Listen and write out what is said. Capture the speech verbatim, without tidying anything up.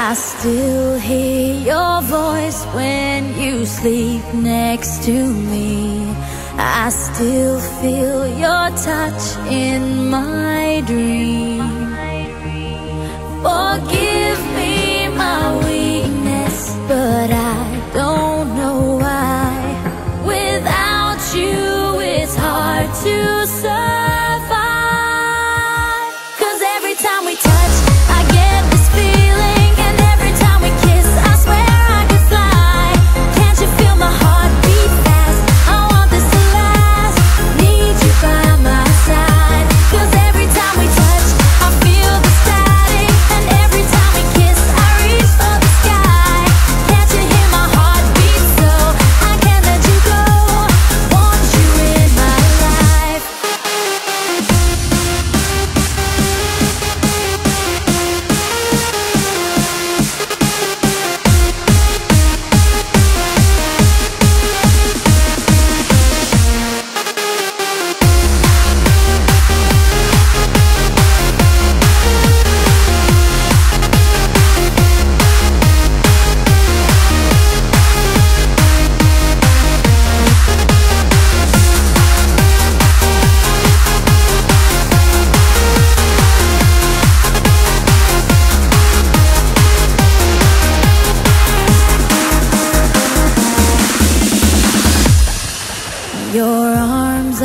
I still hear your voice when you sleep next to me. I still feel your touch in my dream. Forgive